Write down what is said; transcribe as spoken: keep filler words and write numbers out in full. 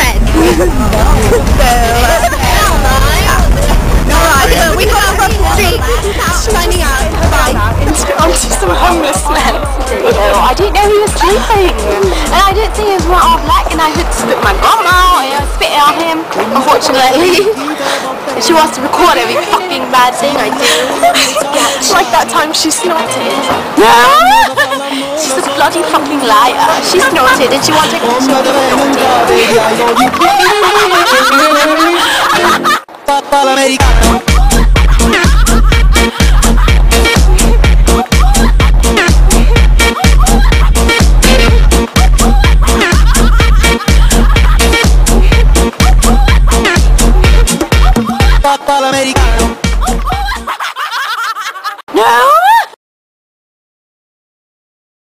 friend. So, uh, alright, so we got out from the street, shining out her bike onto some homeless man. I didn't know he was sleeping, and I didn't think he was what I like, and I had spit my gum out, and I spit it on him, unfortunately. And she wants to record every fucking bad thing I do. Like that time she snorted. She's a bloody fucking liar. She snorted and she wanted to show the No!